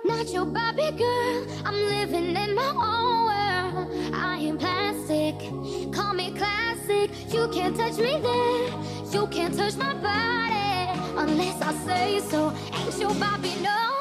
Not your Barbie girl, I'm living in my own world. I am plastic, call me classic. You can't touch me there, you can't touch my body unless I say so. Ain't your Barbie, no.